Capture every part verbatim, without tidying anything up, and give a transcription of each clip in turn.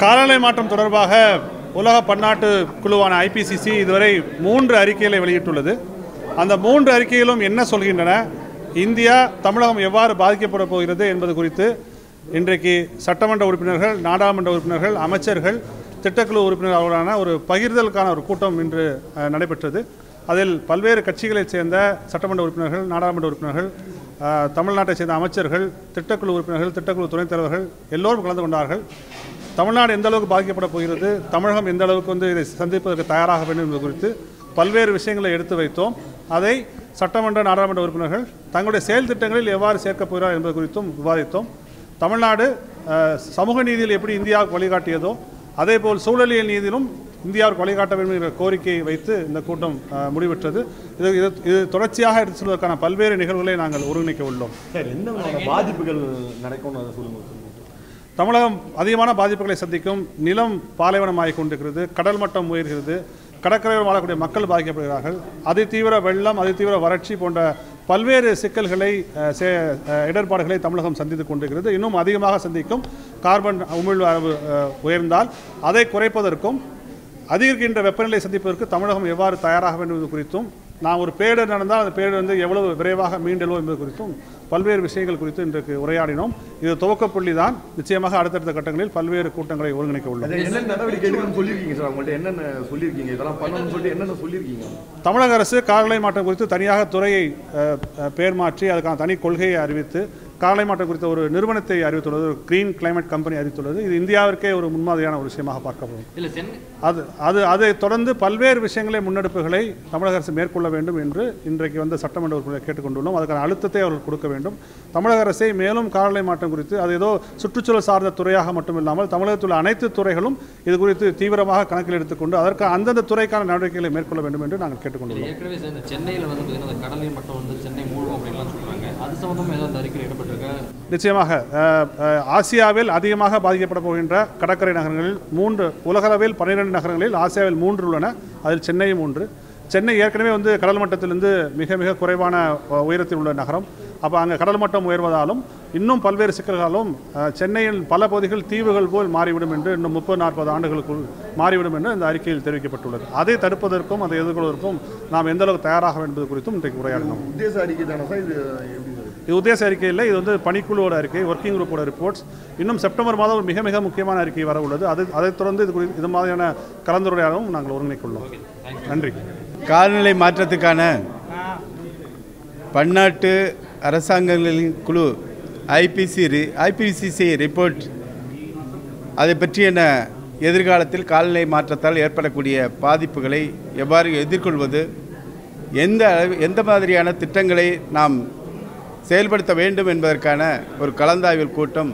காலநிலை மாற்றம் தொடர்பாக உலக பன்னாட்டு குழுவான ஐ பி சி சி இதுவரை மூன்று அறிக்கைகளை வெளியிட்டுள்ளது. அந்த மூன்று அறிக்கைகளும் என்ன சொல்கின்றன, இந்தியா தமிழகம் எவ்வாறு பாதிக்கப்பட போகிறது என்பது குறித்து இன்றைக்கு சட்டமன்ற உறுப்பினர்கள், நாடாளுமன்ற உறுப்பினர்கள், அமைச்சர்கள், திட்டக்குழு உறுப்பினர்களான ஒரு பகிர்தலுக்கான ஒரு கூட்டம் இன்று நடைபெற்றது. அதில் பல்வேறு கட்சிகளைச் சேர்ந்த சட்டமன்ற உறுப்பினர்கள், நாடாளுமன்ற உறுப்பினர்கள், தமிழ்நாட்டை சேர்ந்த அமைச்சர்கள், திட்டக்குழு உறுப்பினர்கள், திட்டக்குழு துணைத் தலைவர்கள் எல்லோரும் கலந்து கொண்டார்கள். தமிழ்நாடு எந்த அளவுக்கு பாதிக்கப்பட போகிறது, தமிழகம் எந்த அளவுக்கு வந்து இதை சந்திப்பதற்கு தயாராக வேண்டும் என்பது குறித்து பல்வேறு விஷயங்களை எடுத்து வைத்தோம். அதை சட்டமன்ற, நாடாளுமன்ற உறுப்பினர்கள் தங்களுடைய செயல் திட்டங்களில் எவ்வாறு சேர்க்கப் போகிறார் என்பது குறித்தும் விவாதித்தோம். தமிழ்நாடு சமூக நீதியில் எப்படி இந்தியாவுக்கு வழிகாட்டியதோ அதேபோல் சூழலியல் நீதியிலும் இந்தியாவுக்கு வழிகாட்ட வேண்டும் என்ற கோரிக்கையை வைத்து இந்த கூட்டம் முடிவெற்றது. இது இது தொடர்ச்சியாக எடுத்து செல்வதற்கான பல்வேறு நிகழ்வுகளை நாங்கள் ஒருங்கிணைக்க உள்ளோம். பாதிப்புகள் நடக்கும் சொல்லுங்கள். தமிழகம் அதிகமான பாதிப்புகளை சந்திக்கும். நிலம் பாலைவனமாகிக் கொண்டிருக்கிறது, கடல் மட்டம் உயர்கிறது, கடற்கரையில் வாழக்கூடிய மக்கள் பாதிக்கப்படுகிறார்கள். அதிதீவிர வெள்ளம், அதிதீவிர வறட்சி போன்ற பல்வேறு சிக்கல்களை, இடர்பாடுகளை தமிழகம் சந்தித்துக் கொண்டிருக்கிறது. இன்னும் அதிகமாக சந்திக்கும். கார்பன் உமிழ்வு உயர்ந்தால் அதை குறைப்பதற்கும் அதிகரிக்கின்ற வெப்பநிலை சந்திப்பதற்கு தமிழகம் எவ்வாறு தயாராக வேண்டும் என்பது குறித்தும், நான் ஒரு பேரிடர் நடந்தால் அந்த பேரிடர் வந்து எவ்வளவு விரைவாக மீண்டெழுவோம் என்பது குறித்தும் பல்வேறு விஷயங்கள் குறித்து இன்றைக்கு உரையாடினோம். இது துவக்கப்புள்ளி தான். நிச்சயமாக அடுத்தடுத்த கட்டங்களில் பல்வேறு கூட்டங்களை ஒருங்கிணைக்க உள்ளது. தமிழக அரசு காலநிலை மாற்றம் குறித்து தனியாக துறையை பெயர் மாற்றி அதுக்கான தனி கொள்கையை அறிவித்து காலநிலை மாற்றம் குறித்த ஒரு நிறுவனத்தை அறிவித்துள்ளது. ஒரு கிரீன் கிளைமேட் கம்பெனி அறிவித்துள்ளது. இது இந்தியாவிற்கே ஒரு முன்மாதிரியான ஒரு விஷயமாக பார்க்கப்படும். அது அது அதை தொடர்ந்து பல்வேறு விஷயங்களை, முன்னெடுப்புகளை தமிழக அரசு மேற்கொள்ள வேண்டும் என்று இன்றைக்கு வந்து சட்டமன்ற உறுப்பினரை கேட்டுக்கொண்டுள்ளோம். அதுக்கான அழுத்தத்தை அவர்கள் கொடுக்க வேண்டும். தமிழக அரசை மேலும் காலநிலை மாற்றம் குறித்து அது ஏதோ சுற்றுச்சூழல் சார்ந்த துறையாக மட்டுமில்லாமல் தமிழகத்தில் உள்ள அனைத்து துறைகளும் இது குறித்து தீவிரமாக கணக்கில் எடுத்துக்கொண்டு அதற்கு அந்தந்த துறைக்கான நடவடிக்கைகளை மேற்கொள்ள வேண்டும் என்று நாங்கள் கேட்டுக்கொண்டுள்ளோம். சென்னையில் வந்து கடலில் மட்டும் வந்து சென்னை மூழ்கும் அப்படின்லாம் சொல்றாங்க. அது சம்பந்தமாக ஏதாவது அறிக்கை இடப்பட்டிருக்கு? நிச்சயமாக ஆசியாவில் அதிகமாக பாதிக்கப்பட போகின்ற கடற்கரை நகரங்களில் மூன்று, உலகளவில் பன்னிரண்டு நகரங்களில் ஆசியாவில் மூன்று உள்ளன. அதில் சென்னையும் ஒன்று. சென்னை ஏற்கனவே வந்து கடல் மட்டத்திலிருந்து மிக மிக குறைவான உயரத்தில் உள்ள நகரம். அப்போ அங்கே கடல் மட்டம் உயர்வதாலும் இன்னும் பல்வேறு சிக்கல்களும் சென்னையில் பல பகுதிகள் தீவுகள் போல் மாறிவிடும் என்று, இன்னும் முப்பது நாற்பது ஆண்டுகளுக்குள் மாறிவிடும் என்று இந்த அறிக்கையில் தெரிவிக்கப்பட்டுள்ளது. அதை தடுப்பதற்கும் அதை எதிர்கொள்வதற்கும் நாம் எந்த அளவுக்கு தயாராக என்பது குறித்தும் இன்றைக்கு உரையாடினோம். உத்தேச அறிக்கை தானே சார் இது? இது உத்தேச அறிக்கை இல்லை, இது வந்து பணிக்குழுவோட அறிக்கை, ஒர்க்கிங் குரூப்போட ரிப்போர்ட்ஸ். இன்னும் செப்டம்பர் மாதம் ஒரு மிக மிக முக்கியமான அறிக்கை வர உள்ளது. அது அதைத் தொடர்ந்து இது குறித்து இது மாதிரியான கலந்துரையாடலும் நாங்கள் ஒருங்கிணைக்குள்ளோம். நன்றி. காலநிலை மாற்றத்துக்கான பன்னாட்டு அரசாங்கங்களின் குழு ஐபிசி ஐபிசிசி ரிப்போர்ட், அதை பற்றிய எதிர்காலத்தில் காலநிலை மாற்றத்தால் ஏற்படக்கூடிய பாதிப்புகளை எவ்வாறு எதிர்கொள்வது, எந்த எந்த மாதிரியான திட்டங்களை நாம் செயல்படுத்த வேண்டும் என்பதற்கான ஒரு கலந்தாய்வு கூட்டம்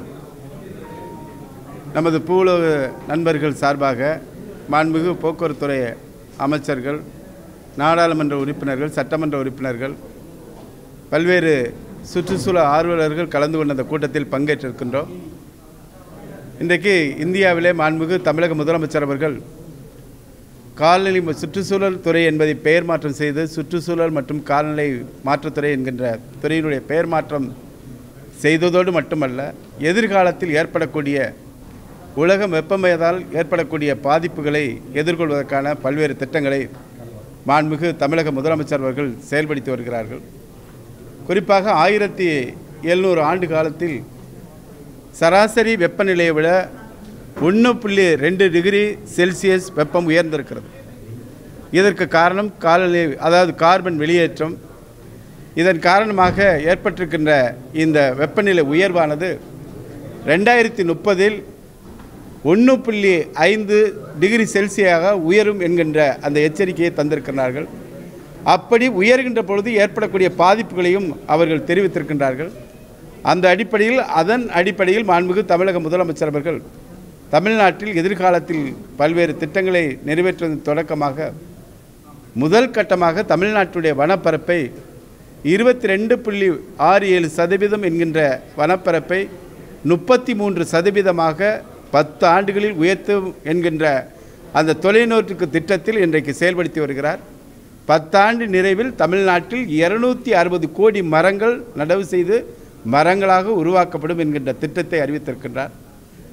நமது பூவுலக நண்பர்கள் சார்பாக மாண்புமிகு போக்குவரத்துறை அமைச்சர்கள், நாடாளுமன்ற உறுப்பினர்கள், சட்டமன்ற உறுப்பினர்கள், பல்வேறு சுற்றுச்சூழல் ஆர்வலர்கள் கலந்து கொண்ட அந்த கூட்டத்தில் பங்கேற்றிருக்கின்றோம். இன்றைக்கு இந்தியாவிலே மாண்புமிகு தமிழக முதலமைச்சர் அவர்கள் காலநிலை சுற்றுச்சூழல் துறை என்பதை பெயர் மாற்றம் செய்து சுற்றுச்சூழல் மற்றும் காலநிலை மாற்றத்துறை என்கின்ற துறையினுடைய பெயர் மாற்றம் செய்ததோடு மட்டுமல்ல, எதிர்காலத்தில் ஏற்படக்கூடிய உலகம் வெப்பமயத்தால் ஏற்படக்கூடிய பாதிப்புகளை எதிர்கொள்வதற்கான பல்வேறு திட்டங்களை மாண்புமிகு தமிழக முதலமைச்சர் அவர்கள் செயல்படுத்தி வருகிறார்கள். குறிப்பாக ஆயிரத்தி எழுநூறு ஆண்டு காலத்தில் சராசரி வெப்பநிலையை விட ஒன்று புள்ளி ரெண்டு டிகிரி செல்சியஸ் வெப்பம் உயர்ந்திருக்கிறது. இதற்கு காரணம் காலநிலை, அதாவது கார்பன் வெளியேற்றம். இதன் காரணமாக ஏற்பட்டிருக்கின்ற இந்த வெப்பநிலை உயர்வானது ரெண்டாயிரத்தி முப்பதில் ஒன்று புள்ளி ஐந்து டிகிரி செல்சியாக உயரும் என்கின்ற அந்த எச்சரிக்கையை தந்திருக்கிறார்கள். அப்படி உயர்கின்ற பொழுது ஏற்படக்கூடிய பாதிப்புகளையும் அவர்கள் தெரிவித்திருக்கின்றார்கள். அந்த அடிப்படையில் அதன் அடிப்படையில் மாண்புமிகு தமிழக முதலமைச்சர் அவர்கள் தமிழ்நாட்டில் எதிர்காலத்தில் பல்வேறு திட்டங்களை நிறைவேற்றுவதன் தொடக்கமாக முதல் கட்டமாக தமிழ்நாட்டுடைய வனப்பரப்பை இருபத்தி ரெண்டு புள்ளி ஆறு ஏழு சதவீதம் என்கின்ற வனப்பரப்பை முப்பத்தி மூன்று சதவீதமாக பத்து ஆண்டுகளில் உயர்த்தும் என்கின்ற அந்த தொலைநோக்கு திட்டத்தில் இன்றைக்கு செயல்படுத்தி வருகிறார். பத்தாண்டு நிறைவில் தமிழ்நாட்டில் இருநூற்றி அறுபது கோடி மரங்கள் நடவு செய்து மரங்களாக உருவாக்கப்படும் என்கின்ற திட்டத்தை அறிவித்திருக்கின்றார்.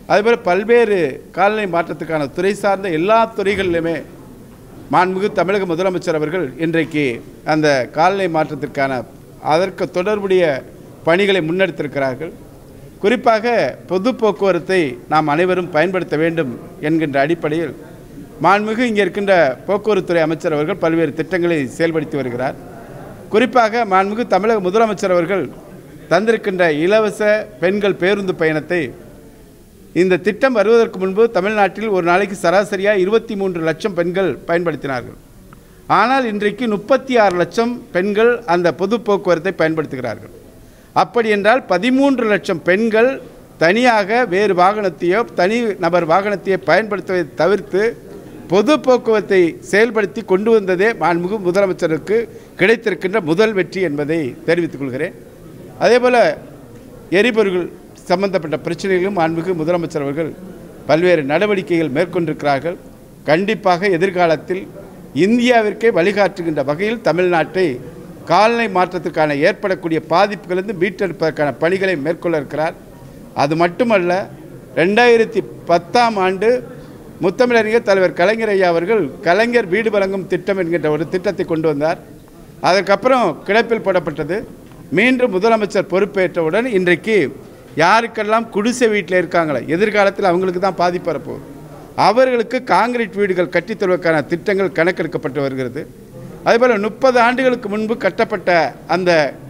அதுபோல் பல்வேறு காலநிலை மாற்றத்துக்கான துறை சார்ந்த எல்லா துறைகளிலுமே மாண்புமிகு தமிழக முதலமைச்சர் அவர்கள் இன்றைக்கு அந்த காலநிலை மாற்றத்திற்கான அதற்கு தொடர்புடைய பணிகளை முன்னெடுத்திருக்கிறார்கள். குறிப்பாக பொது போக்குவரத்தை நாம் அனைவரும் பயன்படுத்த வேண்டும் என்கின்ற அடிப்படையில் மாண்புமிகு இங்கே இருக்கின்ற போக்குவரத்துறை அமைச்சர் அவர்கள் பல்வேறு திட்டங்களை செயல்படுத்தி வருகிறார். குறிப்பாக மாண்புமிகு தமிழக முதலமைச்சர் அவர்கள் தந்திருக்கின்ற இலவச பெண்கள் பேருந்து பயணத்தை இந்த திட்டம் வருவதற்கு முன்பு தமிழ்நாட்டில் ஒரு நாளைக்கு சராசரியாக இருபத்தி மூன்று லட்சம் பெண்கள் பயன்படுத்தினார்கள். ஆனால் இன்றைக்கு முப்பத்தி ஆறு லட்சம் பெண்கள் அந்த பொது போக்குவரத்தை பயன்படுத்துகிறார்கள். அப்படி என்றால் பதிமூன்று லட்சம் பெண்கள் தனியாக வேறு வாகனத்தையோ தனி நபர் வாகனத்தையோ பயன்படுத்துவதை தவிர்த்து பொது போக்குவரத்தை செயல்படுத்தி கொண்டு வந்ததே மாண்புமிகு முதலமைச்சருக்கு கிடைத்திருக்கின்ற முதல் வெற்றி என்பதை தெரிவித்துக் கொள்கிறேன். அதேபோல் எரிபொருள் சம்பந்தப்பட்ட பிரச்சனைகளும் மாண்புமிகு முதலமைச்சர் அவர்கள் பல்வேறு நடவடிக்கைகள் மேற்கொண்டிருக்கிறார்கள். கண்டிப்பாக எதிர்காலத்தில் இந்தியாவிற்கே வழிகாட்டுகின்ற வகையில் தமிழ்நாட்டை காலநிலை மாற்றத்திற்கான ஏற்படக்கூடிய பாதிப்புகளிலிருந்து மீட்டெடுப்பதற்கான பணிகளை மேற்கொள்ள இருக்கிறார். அது மட்டுமல்ல, ரெண்டாயிரத்தி பத்தாம் ஆண்டு முத்தமிழறிஞர் தலைவர் கலைஞர் ஐயா அவர்கள் கலைஞர் வீடு வழங்கும் திட்டம் என்கின்ற ஒரு திட்டத்தை கொண்டு வந்தார். அதற்கப்புறம் கிடப்பில் போடப்பட்டது. மீண்டும் முதலமைச்சர் பொறுப்பேற்றவுடன் இன்றைக்கு யாருக்கெல்லாம் குடிசை வீட்டில் இருக்காங்களோ எதிர்காலத்தில் அவங்களுக்கு தான் பாதிப்பு வரப்போகுது, அவர்களுக்கு காங்கிரீட் வீடுகள் கட்டித்தருவதற்கான திட்டங்கள் கணக்கெடுக்கப்பட்டு வருகிறது. அதேபோல் முப்பது ஆண்டுகளுக்கு முன்பு கட்டப்பட்ட அந்த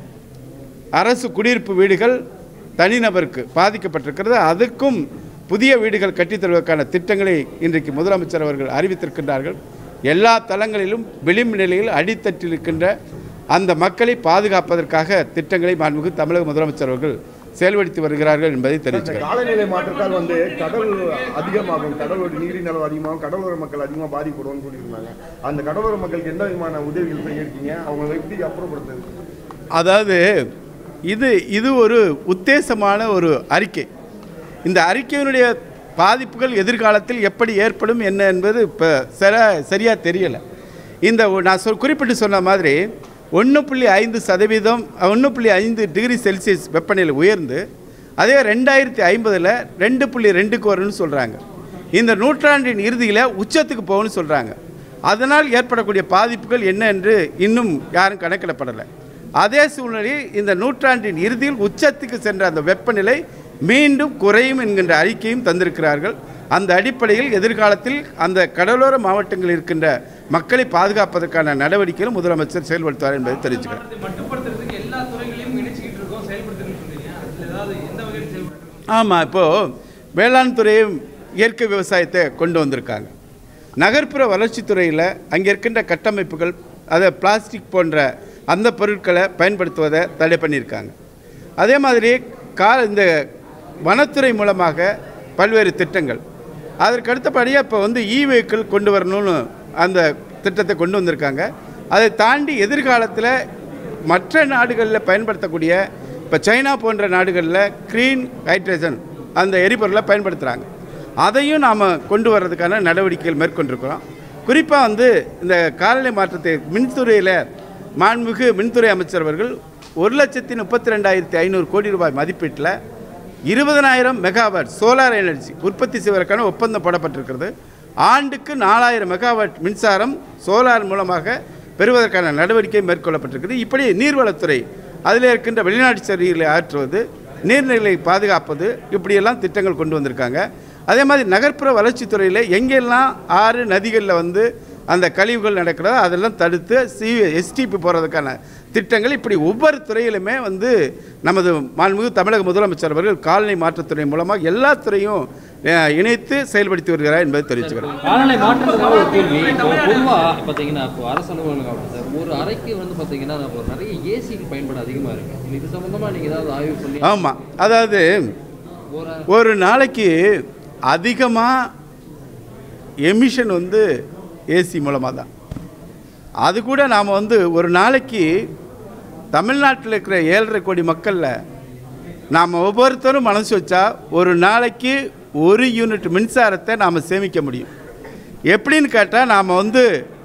அரசு குடியிருப்பு வீடுகள் தனிநபருக்கு பாதிக்கப்பட்டிருக்கிறது. அதுக்கும் புதிய வீடுகள் கட்டித்தருவதற்கான திட்டங்களை இன்றைக்கு முதலமைச்சர் அவர்கள் அறிவித்திருக்கின்றார்கள். எல்லா தளங்களிலும் விளிம்பு நிலையில் அடித்தட்டில் இருக்கின்ற அந்த மக்களை பாதுகாப்பதற்காக திட்டங்களை மாண்புமிகு தமிழக முதலமைச்சர் அவர்கள் செயல்படுத்தி வருகிறார்கள் என்பதை தெரிவித்தார். காலநிலை மாற்றத்தால் வந்து கடல் அதிகமாகும், கடலோட நீரின் அளவு அதிகமாகும், கடலோர மக்கள் அதிகமாக பாதிப்படுவோம்னு சொல்லியிருந்தாங்க. அந்த கடலோர மக்களுக்கு எந்த விதமான உதவிகள் செய்யிருக்கீங்க? அவங்க எப்படி அப்புறப்படுத்துது? அதாவது இது இது ஒரு உத்தேசமான ஒரு அறிக்கை. இந்த அறிக்கையினுடைய பாதிப்புகள் எதிர்காலத்தில் எப்படி ஏற்படும் என்ன என்பது இப்போ சர சரியாக தெரியலை. இந்த நான் சொல் குறிப்பிட்டு சொன்ன மாதிரி ஒன்று புள்ளி ஐந்து சதவீதம் ஒன்று புள்ளி ஐந்து டிகிரி செல்சியஸ் வெப்பநிலை உயர்ந்து அதே ரெண்டாயிரத்தி ஐம்பதில் ரெண்டு புள்ளி ரெண்டுக்கு வரும்னு சொல்கிறாங்க. இந்த நூற்றாண்டின் இறுதியில் உச்சத்துக்கு போகணும்னு சொல்கிறாங்க. அதனால் ஏற்படக்கூடிய பாதிப்புகள் என்ன என்று இன்னும் யாரும் கணக்கிடப்படலை. அதே சூழ்நிலையில் இந்த நூற்றாண்டின் இறுதியில் உச்சத்துக்கு சென்ற அந்த வெப்பநிலை மீண்டும் குறையும் என்கின்ற அறிக்கையும் தந்திருக்கிறார்கள். அந்த அடிப்படையில் எதிர்காலத்தில் அந்த கடலோர மாவட்டங்களில் இருக்கின்ற மக்களை பாதுகாப்பதற்கான நடவடிக்கைகளும் முதலமைச்சர் செயல்படுத்துவார் என்பதை தெரிவிச்சுக்கிறேன். ஆமாம், இப்போது வேளாண் துறையும் இயற்கை விவசாயத்தை கொண்டு வந்திருக்காங்க. நகர்ப்புற வளர்ச்சித்துறையில் அங்கே இருக்கின்ற கட்டமைப்புகள் அதை பிளாஸ்டிக் போன்ற அந்த பொருட்களை பயன்படுத்துவதை தடை பண்ணியிருக்காங்க. அதே மாதிரி கா இந்த வனத்துறை மூலமாக பல்வேறு திட்டங்கள், அதற்கு அடுத்தபடியாக இப்போ வந்து இ வெஹிக்கிள் கொண்டு வரணும்னு அந்த திட்டத்தை கொண்டு வந்திருக்காங்க. அதை தாண்டி எதிர்காலத்தில் மற்ற நாடுகளில் பயன்படுத்தக்கூடிய இப்போ சைனா போன்ற நாடுகளில் க்ரீன் ஹைட்ரஜன் அந்த எரிபொருளை பயன்படுத்துகிறாங்க. அதையும் நாம் கொண்டு வர்றதுக்கான நடவடிக்கைகள் மேற்கொண்டிருக்கிறோம். குறிப்பாக வந்து இந்த காலநிலை மாற்றத்தை மின்துறையில் மாண்புமிகு மின்துறை அமைச்சர் அவர்கள் ஒரு லட்சத்தி முப்பத்தி ரெண்டாயிரத்தி ஐநூறு கோடி ரூபாய் மதிப்பீட்டில் இருபதனாயிரம் மெகாவாட் சோலார் எனர்ஜி உற்பத்தி செய்வதற்கான ஒப்பந்தம் போடப்பட்டிருக்கிறது. ஆண்டுக்கு நாலாயிரம் மெகாவாட் மின்சாரம் சோலார் மூலமாக பெறுவதற்கான நடவடிக்கை மேற்கொள்ளப்பட்டிருக்கிறது. இப்படி நீர்வளத்துறை அதில் இருக்கின்ற வெளிநாட்டு சரிகளை ஆற்றுவது, நீர்நிலைகளை பாதுகாப்பது, இப்படியெல்லாம் திட்டங்கள் கொண்டு வந்திருக்காங்க. அதே மாதிரி நகர்ப்புற வளர்ச்சித்துறையில் எங்கெல்லாம் ஆறு நதிகளில் வந்து அந்த கழிவுகள் நடக்கிறதோ அதெல்லாம் தடுத்து சி எஸ்டிபி போகிறதுக்கான திட்டங்கள், இப்படி ஒவ்வொரு துறையிலுமே வந்து நமது மாண்புமிகு தமிழக முதலமைச்சர் அவர்கள் காலநிலை மாற்றத்துறை மூலமாக எல்லா துறையும் இணைத்து செயல்படுத்தி வருகிறார் என்பதை தெரிவிச்சுக்கிறேன். காலநிலை மாற்றத்துக்கான ஒரு கேள்வி. பொதுவாக பார்த்தீங்கன்னா இப்போ அரசு அலுவலகம் ஒரு அறைக்கு வந்து பார்த்தீங்கன்னா நிறைய ஏசிக்கு பயன்பாடு அதிகமாக இருக்குது. இது சம்மந்தமாக நீங்கள் ஏதாவது ஆய்வு பண்ணி? ஆமாம், அதாவது ஒரு நாளைக்கு அதிகமாக எமிஷன் வந்து ஏசி மூலமாக தான். அது கூட நாம் வந்து ஒரு நாளைக்கு தமிழ்நாட்டில் இருக்கிற ஏழரை கோடி மக்களில் நாம் ஒவ்வொருத்தரும் மனசு வச்சா ஒரு நாளைக்கு ஒரு யூனிட் மின்சாரத்தை நாம் சேமிக்க முடியும். எப்படின்னு கேட்டால் நாம் வந்து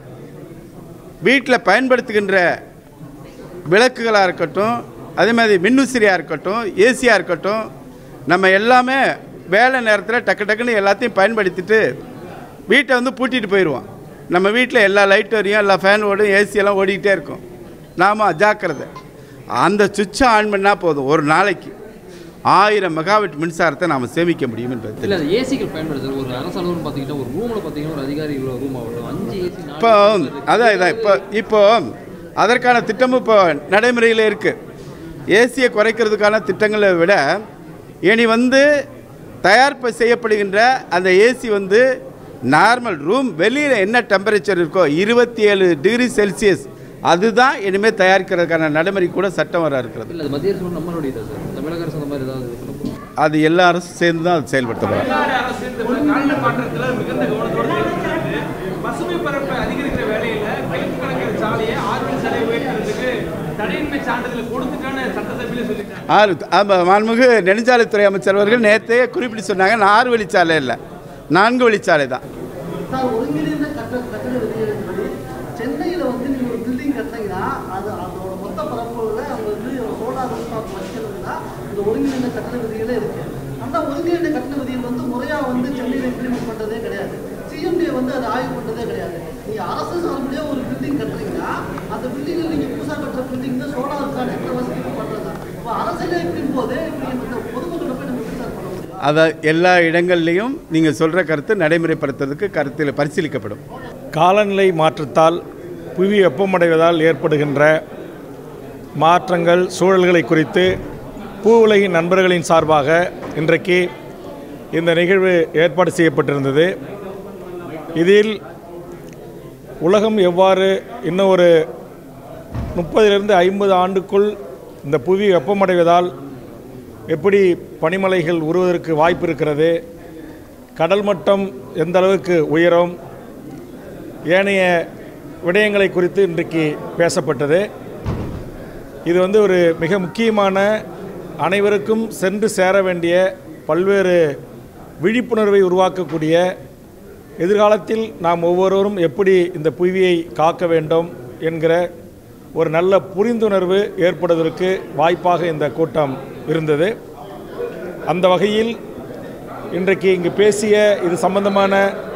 வீட்டில் பயன்படுத்துகின்ற விளக்குகளாக இருக்கட்டும், அதே மாதிரி மின்விசிறியாக இருக்கட்டும், ஏசியாக இருக்கட்டும், நம்ம எல்லாமே வேலை நேரத்தில் டக்கு டக்குன்னு எல்லாத்தையும் பயன்படுத்திட்டு வீட்டை வந்து பூட்டிட்டு போயிடுவோம். நம்ம வீட்டில் எல்லா லைட் வரையும் எல்லா ஃபேன் ஓடும், ஏசியெல்லாம் ஓடிக்கிட்டே இருக்கும். நாம் அஜாக்கிரதை. அந்த சுவிட்சை ஆன் பண்ணால் போதும், ஒரு நாளைக்கு ஆயிரம் மெகாவாட் மின்சாரத்தை நாம் சேமிக்க முடியும் என்பது. இல்லை ஏசிகள் பயன்படுத்துறது ஒரு அரசு அலுவலகம் பார்த்தீங்கன்னா ஒரு ரூமில் பார்த்தீங்கன்னா ஒரு அதிகாரி இவ்வளோ ரூம் ஆகட்டும் அஞ்சு ஏசி. இப்போ அதான் இதான் இப்போ இப்போ அதற்கான திட்டமும் இப்போ நடைமுறையில் இருக்குது. ஏசியை குறைக்கிறதுக்கான திட்டங்களை விட இனி வந்து தயார் செய்யப்படுகின்ற அந்த ஏசி வந்து நார்மல் ரூம் வெளியில் என்ன டெம்பரேச்சர் இருக்கோ இருபத்தி ஏழு டிகிரி செல்சியஸ் அதுதான் இனிமேல் தயாரிக்கிறதுக்கான நடைமுறை கூட சட்டம் வர இருக்கிறது. இல்லை மத்திய அரசு நம்மளுடைய சார் தமிழக அரசு அந்த மாதிரி ஏதாவது அது எல்லா அரசும் சேர்ந்து தான் அது செயல்படுத்தப்படும். ஆறு மாண்புமிகு நெடுஞ்சாலைத்துறை அமைச்சர் அவர்கள் நேரத்தையே குறிப்பிட்டு சொன்னாங்க. நான் ஆறு வழிச்சாலை இல்லை, நான்கு வழிச்சாலை தான். சென்னையில் வந்து நீங்கள் ஒரு பில்டிங் கட்டினீங்கன்னா அது அதோட மொத்த பரப்பளவில் அவங்க வந்து சோலார் ரூஃப்டாப் வைக்கிறதுனா இந்த ஒருங்கிணைந்த கட்டண விதிகளே இருக்குது. அந்த ஒருங்கிணைந்த கட்டண விதிகள் வந்து முறையாக வந்து சென்னையில் இம்ப்ளிமெண்ட் பண்ணுறதே கிடையாது. சிஎம்டியை வந்து அதை ஆய்வு பண்ணுறதே கிடையாது. நீங்கள் அரசு சார்புடைய ஒரு பில்டிங் கட்டுறீங்கன்னா அந்த பில்டிங்கில் நீங்கள் புதுசாக கட்டுற பில்டிங் தான் சோலாருக்கான எந்த வசதியும் பண்ணுறது. இப்போ அரசியலே இருக்கும் போது இந்த பொதுமக்களை போய் நம்ம விசாரணை பண்ண முடியும். அதை எல்லா இடங்கள்லையும் நீங்கள் சொல்கிற கருத்து நடைமுறைப்படுத்துறதுக்கு கருத்தில் பரிசீலிக்கப்படும். காலநிலை மாற்றத்தால் புவி வெப்பமடைவதால் ஏற்படுகின்ற மாற்றங்கள் சூழல்களை குறித்து பூ உலகின் நண்பர்களின் சார்பாக இன்றைக்கு இந்த நிகழ்வு ஏற்பாடு செய்யப்பட்டிருந்தது. இதில் உலகம் எவ்வாறு இன்னும் ஒரு முப்பதிலிருந்து ஐம்பது ஆண்டுக்குள் இந்த புவி வெப்பமடைவதால் எப்படி பனிமலைகள் உருவதற்கு வாய்ப்பு இருக்கிறது, கடல் மட்டம் எந்த அளவுக்கு உயரும், ஏனைய விடயங்களை குறித்து இன்றைக்கு பேசப்பட்டது. இது வந்து ஒரு மிக முக்கியமான அனைவருக்கும் சென்று சேர வேண்டிய பல்வேறு விழிப்புணர்வை உருவாக்கக்கூடிய, எதிர்காலத்தில் நாம் ஒவ்வொருவரும் எப்படி இந்த புவியை காக்க வேண்டும் என்கிற ஒரு நல்ல புரிந்துணர்வு ஏற்படுவதற்கு வாய்ப்பாக இந்த கூட்டம் இருந்தது. அந்த வகையில் இன்றைக்கு இங்கு பேசிய இது சம்பந்தமான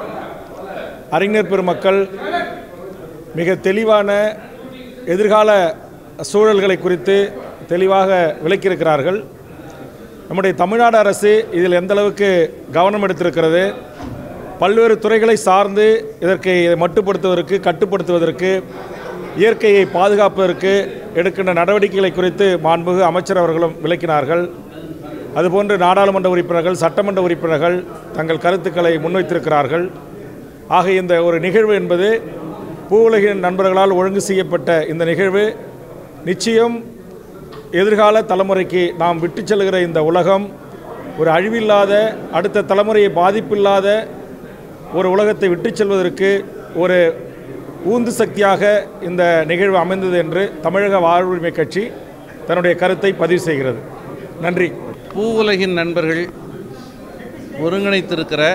அறிஞர் பெருமக்கள் மிக தெளிவான எதிர்கால சூழல்களை குறித்து தெளிவாக விளக்கியிருக்கிறார்கள். நம்முடைய தமிழ்நாடு அரசு இதில் எந்தளவுக்கு கவனம் எடுத்திருக்கிறது, பல்வேறு துறைகளை சார்ந்து இதற்கு மட்டுப்படுத்துவதற்கு கட்டுப்படுத்துவதற்கு இயற்கையை பாதுகாப்பதற்கு எடுக்கின்ற நடவடிக்கைகளை குறித்து மாண்புமிகு அமைச்சர் அவர்களும் விளக்கினார்கள். அதுபோன்று நாடாளுமன்ற உறுப்பினர்கள் சட்டமன்ற உறுப்பினர்கள் தங்கள் கருத்துக்களை முன்வைத்திருக்கிறார்கள். ஆக இந்த ஒரு நிகழ்வு என்பது பூ உலகின் நண்பர்களால் ஒழுங்கு செய்யப்பட்ட இந்த நிகழ்வு நிச்சயம் எதிர்கால தலைமுறைக்கு நாம் விட்டு செல்கிற இந்த உலகம் ஒரு அழிவில்லாத, அடுத்த தலைமுறையை பாதிப்பில்லாத ஒரு உலகத்தை விட்டு செல்வதற்கு ஒரு ஊந்து சக்தியாக இந்த நிகழ்வு அமைந்தது என்று தமிழக வாழ்வுரிமை கட்சி தன்னுடைய கருத்தை பதிவு செய்கிறது. நன்றி. பூ உலகின் நண்பர்கள் ஒருங்கிணைத்திருக்கிற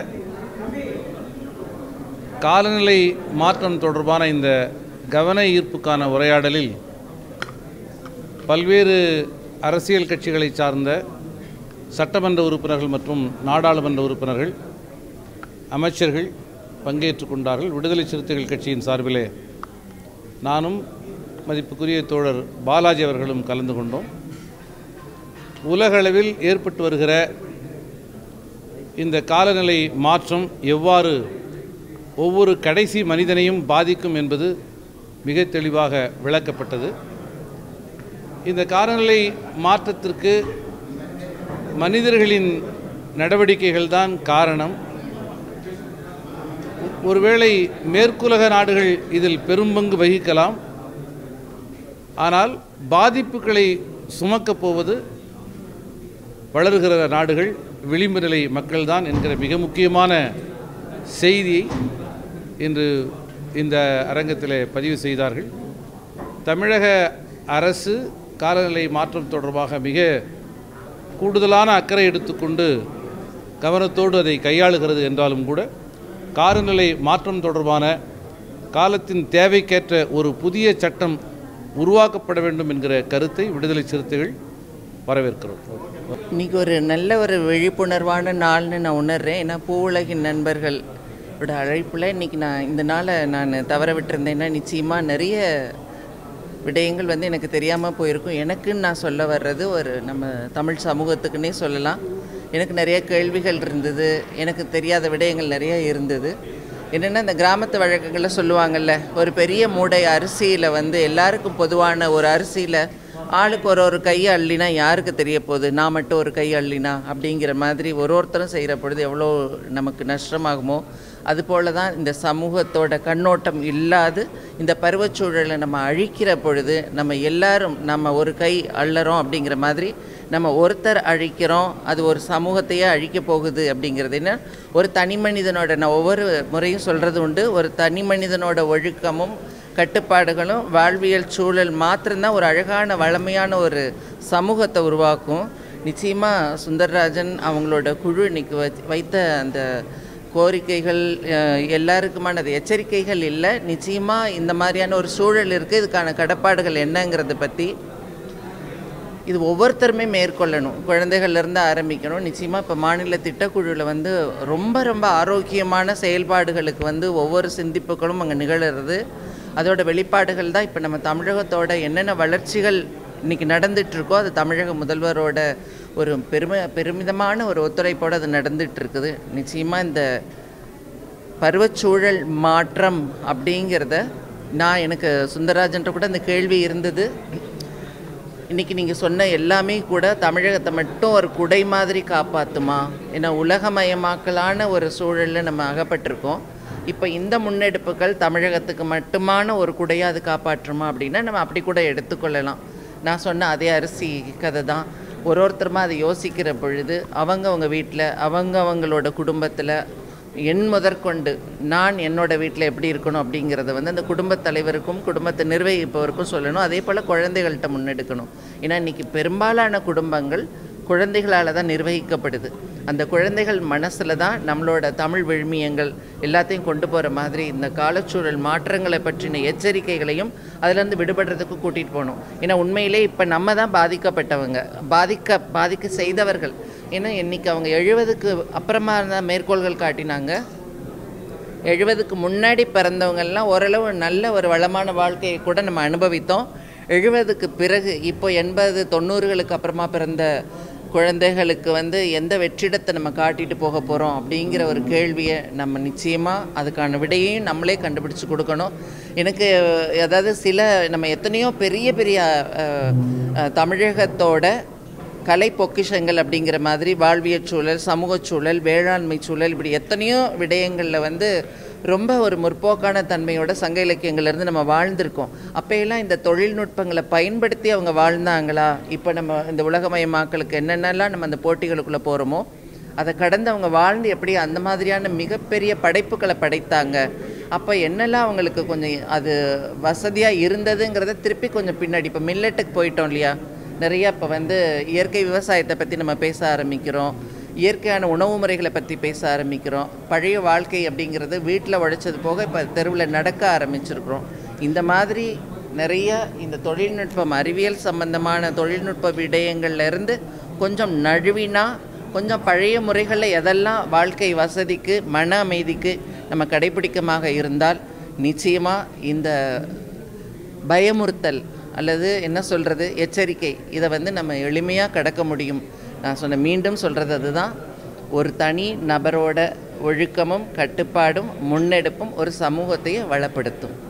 காலநிலை மாற்றம் தொடர்பான இந்த கவன ஈர்ப்புக்கான உரையாடலில் பல்வேறு அரசியல் கட்சிகளை சார்ந்த சட்டமன்ற உறுப்பினர்கள் மற்றும் நாடாளுமன்ற உறுப்பினர்கள், அமைச்சர்கள் பங்கேற்று கொண்டார்கள். விடுதலை சிறுத்தைகள் கட்சியின் சார்பிலே நானும் மதிப்புக்குரிய தோழர் பாலாஜி அவர்களும் கலந்து கொண்டோம். உலகளவில் ஏற்பட்டு வருகிற இந்த காலநிலை மாற்றம் எவ்வாறு ஒவ்வொரு கடைசி மனிதனையும் பாதிக்கும் என்பது மிக தெளிவாக விளக்கப்பட்டது. இந்த காலநிலை மாற்றத்திற்கு மனிதர்களின் நடவடிக்கைகள் தான் காரணம். ஒருவேளை மேற்குலக நாடுகள் இதில் பெரும்பங்கு வகிக்கலாம், ஆனால் பாதிப்புகளை சுமக்கப் போவது வளர்கிற நாடுகள், விளிம்பு நிலை மக்கள்தான் என்கிற மிக முக்கியமான செய்தியை இன்று இந்த அரங்கத்தில் பதிவு செய்தார்கள். தமிழக அரசு காலநிலை மாற்றம் தொடர்பாக மிக கூடுதலான அக்கறை எடுத்துக்கொண்டு கவனத்தோடு அதை கையாளுகிறது என்றாலும் கூட காலநிலை மாற்றம் தொடர்பான காலத்தின் தேவைக்கேற்ற ஒரு புதிய சட்டம் உருவாக்கப்பட வேண்டும் என்கிற கருத்தை விடுதலை சிறுத்தைகள் வரவேற்கிறோம். இன்றைக்கி ஒரு நல்ல ஒரு விழிப்புணர்வான நாள்னு நான் உணர்றேன். ஏன்னா பூ உலகின் நண்பர்கள் ஓட அழைப்பில் இன்றைக்கி நான் இந்த நாளை நான் தவற விட்டுருந்தேன்னா நிச்சயமாக நிறைய விடயங்கள் வந்து எனக்கு தெரியாமல் போயிருக்கும். எனக்குன்னு நான் சொல்ல வர்றது ஒரு நம்ம தமிழ் சமூகத்துக்குன்னே சொல்லலாம். எனக்கு நிறைய கேள்விகள் இருந்தது, எனக்கு தெரியாத விடயங்கள் நிறைய இருந்தது. என்னென்னா இந்த கிராமத்து வழக்குகளில் சொல்லுவாங்கள்ல, ஒரு பெரிய மூடை அரிசியில் வந்து எல்லாருக்கும் பொதுவான ஒரு அரிசியில் ஆளுக்கு ஒரு ஒரு கையை அள்ளினா யாருக்கு தெரிய போகுது, நான் மட்டும் ஒரு கை அள்ளினா அப்படிங்கிற மாதிரி ஒரு ஒருத்தரும் செய்கிற பொழுது எவ்வளோ நமக்கு நஷ்டமாகுமோ, அதுபோல தான் இந்த சமூகத்தோட கண்ணோட்டம் இல்லாது இந்த பருவச்சூழலை நம்ம அழிக்கிற பொழுது நம்ம எல்லாரும் நம்ம ஒரு கை அள்ளறோம் அப்படிங்கிற மாதிரி நம்ம ஒருத்தர் அழிக்கிறோம், அது ஒரு சமூகத்தையே அழிக்க போகுது அப்படிங்கிறது. என்ன ஒரு தனி மனிதனோட, நான் ஒவ்வொரு முறையும் சொல்கிறது உண்டு, ஒரு தனி மனிதனோட ஒழுக்கமும் கட்டுப்பாடுகளும் வாழ்வியல் சூழல் மாத்திரம்தான் ஒரு அழகான வளமையான ஒரு சமூகத்தை உருவாக்கும். நிச்சயமாக சுந்தரராஜன் அவங்களோட குழு இன்னைக்கு வைத்த அந்த கோரிக்கைகள் எல்லாருக்குமானது எச்சரிக்கைகள் இல்லை, நிச்சயமாக இந்த மாதிரியான ஒரு சூழல் இருக்குது, இதுக்கான கடப்பாடுகள் என்னங்கிறத பற்றி இது ஒவ்வொருத்தருமே மேற்கொள்ளணும். குழந்தைகள்லேருந்து ஆரம்பிக்கணும். நிச்சயமாக இப்போ மாநில திட்டக்குழுவில் வந்து ரொம்ப ரொம்ப ஆரோக்கியமான செயல்பாடுகளுக்கு வந்து ஒவ்வொரு சிந்திப்புகளும் அங்கே நிகழ்கிறது. அதோட வெளிப்பாடுகள் தான் இப்போ நம்ம தமிழகத்தோட என்னென்ன வளர்ச்சிகள் இன்றைக்கி நடந்துகிட்ருக்கோ அது தமிழக முதல்வரோட ஒரு பெருமை பெருமிதமான ஒரு ஒத்துழைப்போடு அது நடந்துகிட்ருக்குது. நிச்சயமாக இந்த பருவச்சூழல் மாற்றம் அப்படிங்கிறத நான் எனக்கு சுந்தரராஜன்ட்ட கூட அந்த கேள்வி இருந்தது. இன்றைக்கி நீங்கள் சொன்ன எல்லாமே கூட தமிழகத்தை மட்டும் ஒரு குடை மாதிரி காப்பாற்றுமா? ஏன்னா உலகமயமாக்கலான ஒரு சூழலில் நம்ம அகப்பட்டிருக்கோம். இப்போ இந்த முன்னெடுப்புகள் தமிழகத்துக்கு மட்டுமான ஒரு குடையாக அது காப்பாற்றுமா அப்படின்னா நம்ம அப்படி கூட எடுத்துக்கொள்ளலாம். நான் சொன்ன அதே அரிசி கதை தான். ஒரு ஒருத்தருமா அதை யோசிக்கிற பொழுது அவங்க அவங்க வீட்டில் அவங்க அவங்களோட குடும்பத்தில் என் முதற்கொண்டு நான் என்னோட வீட்டில் எப்படி இருக்கணும் அப்படிங்கிறத வந்து அந்த குடும்பத் தலைவருக்கும் குடும்பத்தை நிர்வகிப்பவருக்கும் சொல்லணும். அதே போல் குழந்தைகள்கிட்ட முன்னெடுக்கணும். ஏன்னா இன்றைக்கி பெரும்பாலான குடும்பங்கள் குழந்தைகளால் தான் நிர்வகிக்கப்படுது. அந்த குழந்தைகள் மனசில் தான் நம்மளோட தமிழ் விழுமியங்கள் எல்லாத்தையும் கொண்டு போகிற மாதிரி இந்த காலச்சூழல் மாற்றங்களை பற்றின எச்சரிக்கைகளையும் அதிலேருந்து விடுபடுறதுக்கு கூட்டிகிட்டு போகணும். ஏன்னா உண்மையிலே இப்போ நம்ம தான் பாதிக்கப்பட்டவங்க, பாதிக்க பாதிக்க செய்தவர்கள். ஏன்னா இன்றைக்கி அவங்க எழுபதுக்கு அப்புறமா தான் மேற்கோள்கள் காட்டினாங்க. எழுபதுக்கு முன்னாடி பிறந்தவங்கள்லாம் ஓரளவு நல்ல ஒரு வளமான வாழ்க்கையை கூட நம்ம அனுபவித்தோம். எழுபதுக்கு பிறகு இப்போ எண்பது தொண்ணூறுகளுக்கு அப்புறமா பிறந்த குழந்தைகளுக்கு வந்து எந்த வெற்றிடத்தை நம்ம காட்டிட்டு போக போகிறோம் அப்படிங்கிற ஒரு கேள்வியை நம்ம நிச்சயமாக அதுக்கான விடையையும் நம்மளே கண்டுபிடிச்சி கொடுக்கணும். எனக்கு அதாவது சில நம்ம எத்தனையோ பெரிய பெரிய தமிழகத்தோட கலை பொக்கிஷங்கள் அப்படிங்கிற மாதிரி வாழ்வியல் சூழல், சமூக சூழல், வேளாண்மை சூழல், இப்படி எத்தனையோ விடயங்களில் வந்து ரொம்ப ஒரு முற்போக்கான தன்மையோட சங்க இலக்கியங்கள்லேருந்து நம்ம வாழ்ந்திருக்கோம். அப்போயெல்லாம் இந்த தொழில்நுட்பங்களை பயன்படுத்தி அவங்க வாழ்ந்தாங்களா? இப்போ நம்ம இந்த உலகமயமாக்கலுக்கு என்னென்னலாம் நம்ம அந்த போட்டிகளுக்குள்ளே போகிறோமோ அதை கடந்து அவங்க வாழ்ந்து எப்படி அந்த மாதிரியான மிகப்பெரிய படைப்புகளை படைத்தாங்க, அப்போ என்னெல்லாம் அவங்களுக்கு கொஞ்சம் அது வசதியாக இருந்ததுங்கிறத திருப்பி கொஞ்சம் பின்னாடி இப்போ மில்லட்டுக்கு போயிட்டோம் இல்லையா? நிறையா இப்போ வந்து இயற்கை விவசாயத்தை பற்றி நம்ம பேச ஆரம்பிக்கிறோம், இயற்கையான உணவு முறைகளை பற்றி பேச ஆரம்பிக்கிறோம். பழைய வாழ்க்கை அப்படிங்கிறது வீட்டில் உழைச்சது போக இப்போ தெருவில் நடக்க ஆரம்பிச்சிருக்கிறோம். இந்த மாதிரி நிறைய இந்த தொழில்நுட்பம் அறிவியல் சம்பந்தமான தொழில்நுட்ப விடயங்கள்லேருந்து கொஞ்சம் நழுவினா, கொஞ்சம் பழைய முறைகளில் எதெல்லாம் வாழ்க்கை வசதிக்கு மன அமைதிக்கு நம்ம கடைப்பிடிக்கமாக இருந்தால் நிச்சயமாக இந்த பயமுறுத்தல் அல்லது என்ன சொல்கிறது எச்சரிக்கை இதை வந்து நம்ம எளிமையாக கடக்க முடியும். நான் சொன்ன மீண்டும் சொல்கிறது அதுதான், ஒரு தனி நபரோட ஒழுக்கமும் கட்டுப்பாடும் முன்னெடுப்பும் ஒரு சமூகத்தையே வளப்படுத்தும்.